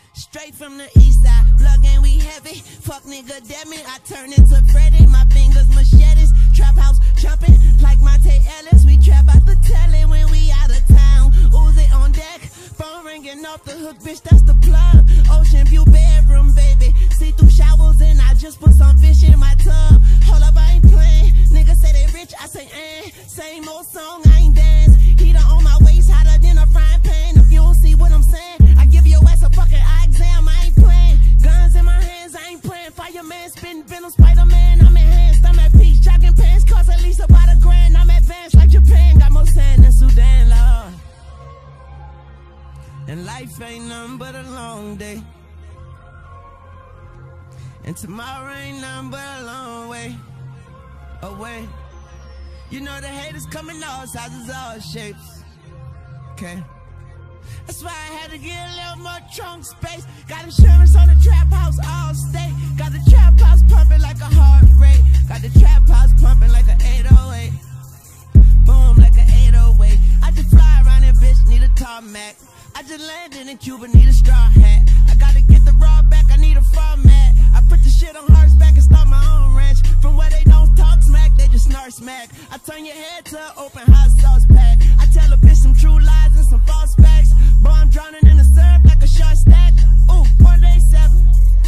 Straight from the east side, blood gang we heavy. Fuck nigga dead me, I turn into Freddy. My fingers machetes, trap house jumping like Monte Ellis. We trap out the telly when we out of town. Uzi on deck, phone ringing off the hook, bitch, that's the plug. Ocean view bedroom, baby. See through showers and I just put some fish in my tub. Hold up, I ain't playing. Niggas say they rich, I say same old song, I ain't dance. Heater on my waist, hotter than a frying pan. If you don't see what I'm saying, I give your ass a fucking eye exam. I ain't playing. Guns in my hands, I ain't playing. Fireman, spitting venom, Spider-Man. I'm enhanced, I'm at peace. Jogging pants cost at least about $1,000. I'm advanced like Japan, got more sand than Sudan, Lord. And life ain't nothing but a long day, and tomorrow ain't nothing but a long way away. You know the haters coming all sizes, all shapes. Okay, that's why I had to get a little more trunk space. Got insurance on the trap house, all state. Got the trap house pumping like a heart rate. Got the trap house pumping like a 808. Boom, like a 808. I just fly around here, bitch, need a tarmac. I just landed in Cuba, need a straw hat. I gotta get the raw back, I need a format. I put the shit on horseback and start my own ranch. From where they don't talk smack, they just snark smack. I turn your head to an open hot sauce pack. I tell a bitch some true lies and some false facts. Boy, I'm drowning in the syrup like a short stack. Ooh, 187,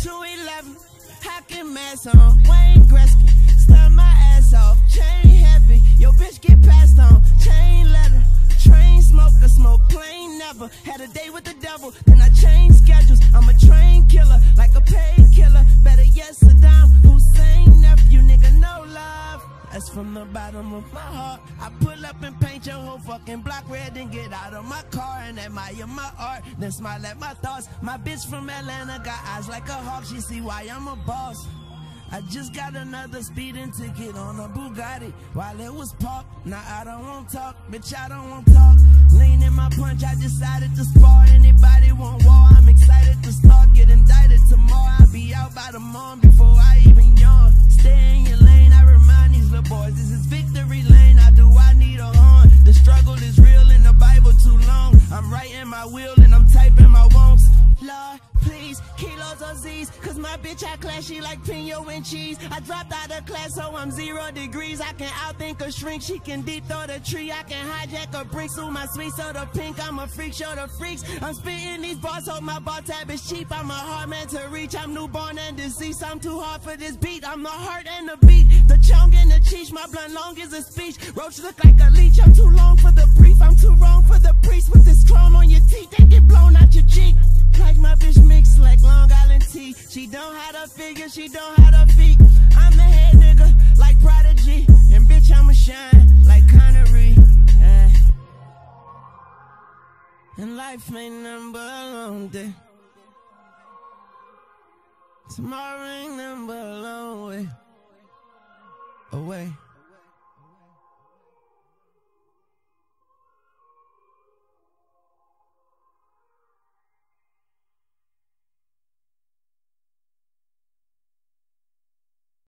211. Hacking mask on, Wayne Gretzky. Stun my ass off, chain heavy. Yo, bitch get passed on, chain letter. Train smoke, the smoke plane never. Had a day with the devil, then I changed schedules. I'm a train killer, like a paid killer. Better yet, Saddam Hussein nephew, nigga, no love. That's from the bottom of my heart. I pull up and paint your whole fucking block red, then get out of my car and admire my art, then smile at my thoughts. My bitch from Atlanta got eyes like a hawk, she see why I'm a boss. I just got another speeding ticket on a Bugatti while it was parked. Now I don't want to talk, bitch, I don't want to talk. Lean in my punch, I decided to spar. Anybody want war, I'm excited to start. Get indicted tomorrow, I'll be out by the morning before I even yawn. Stay in your lane, I remind these little boys, this is victory lane. I need a horn. The struggle is real in the Bible too long. I'm writing my will and I'm typing my wants. Lord, please, kilos or Z's, cause my bitch I clashy like Pino and cheese. I dropped out of class, so I'm 0 degrees. I can outthink a shrink, she can deep throw the tree. I can hijack a brick, so my sweet soda pink. I'm a freak, show the freaks. I'm spitting these bars, hope my bar tab is cheap. I'm a hard man to reach, I'm newborn and deceased. I'm too hard for this beat, I'm the heart and the beat. The chong and the cheech, my blunt long is a speech. Roach look like a leech, I'm too long for the brief. I'm too wrong for the priest. With this chrome on your teeth, they get blown out your cheek. Like my bitch mixed like Long Island tea. She don't have her figure, she don't have her feet. I'm the head nigga like Prodigy, and bitch I'ma shine like Connery. And life ain't nothing but a long day. Tomorrow ain't nothing but a long way away.